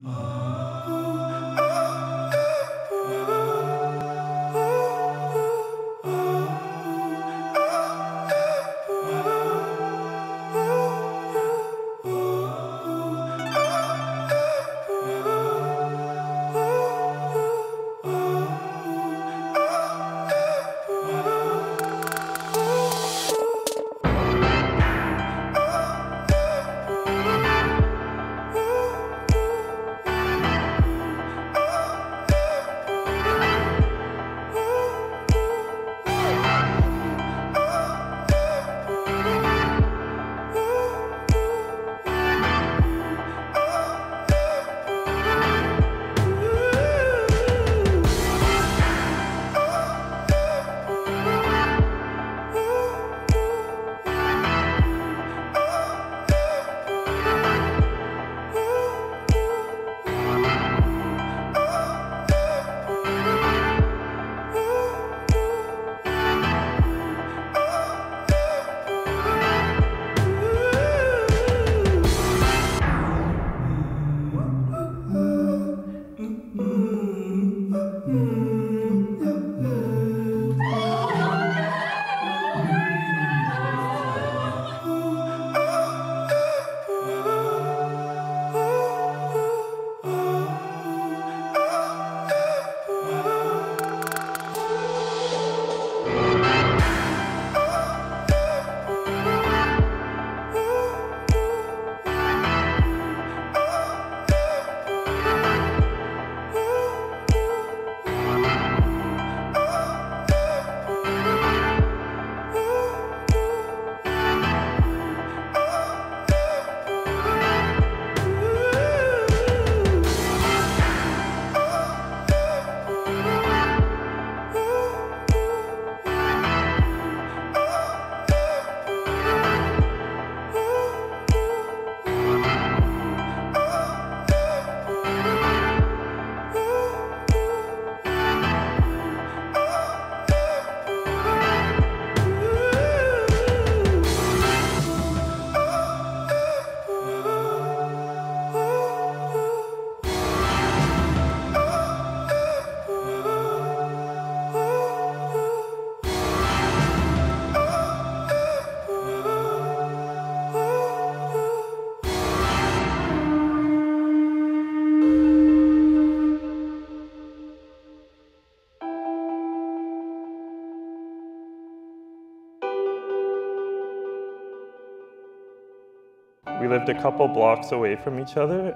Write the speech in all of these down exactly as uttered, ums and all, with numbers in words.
We lived a couple blocks away from each other,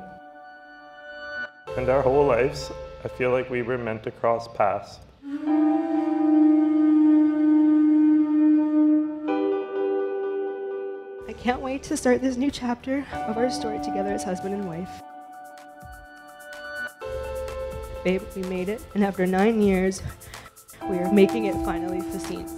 and our whole lives, I feel like we were meant to cross paths. I can't wait to start this new chapter of our story together as husband and wife. Babe, we made it, and after nine years, we are making it finally, Facine.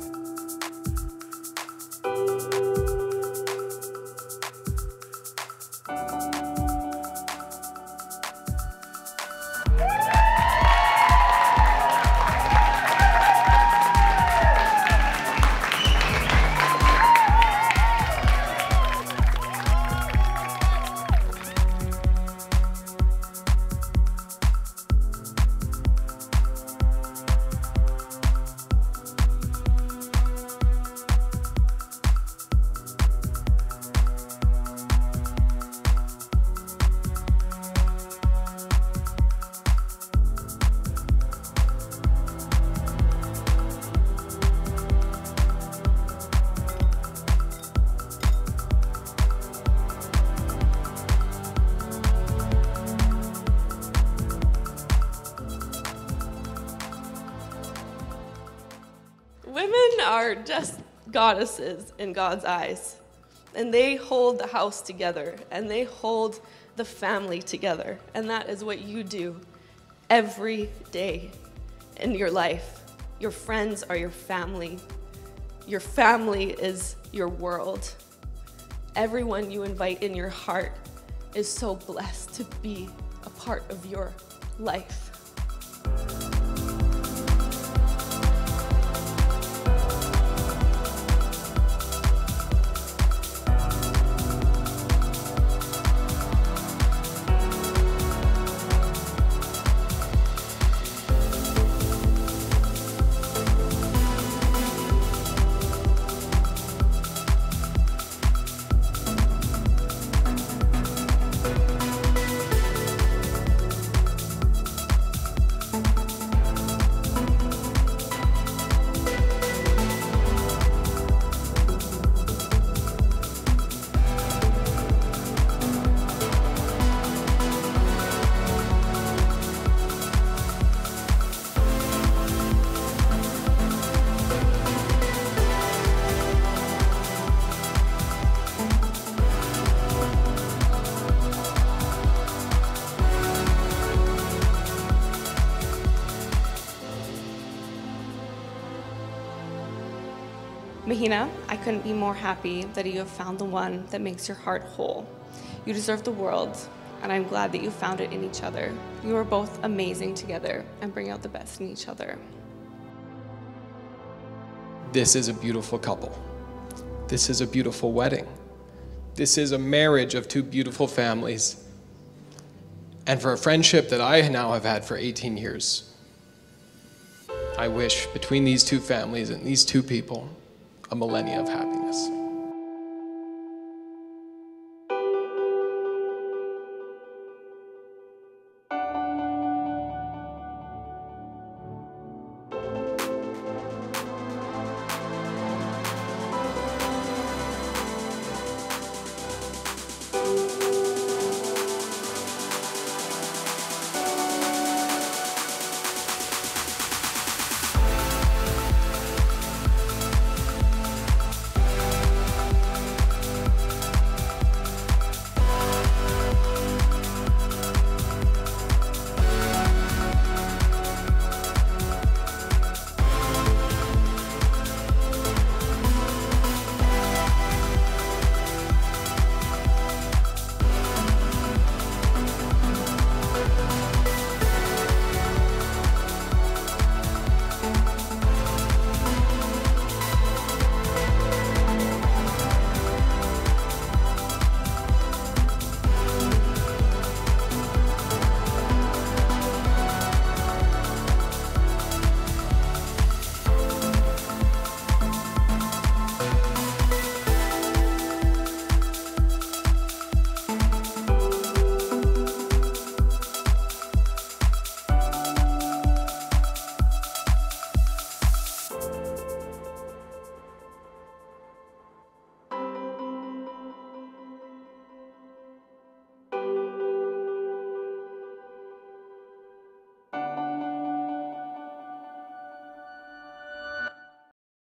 Women are just goddesses in God's eyes, and they hold the house together, and they hold the family together, and that is what you do every day in your life. Your friends are your family. Your family is your world. Everyone you invite in your heart is so blessed to be a part of your life. Mahina, I couldn't be more happy that you have found the one that makes your heart whole. You deserve the world, and I'm glad that you found it in each other. You are both amazing together and bring out the best in each other. This is a beautiful couple. This is a beautiful wedding. This is a marriage of two beautiful families. And for a friendship that I now have had for eighteen years, I wish between these two families and these two people, a millennia of happiness.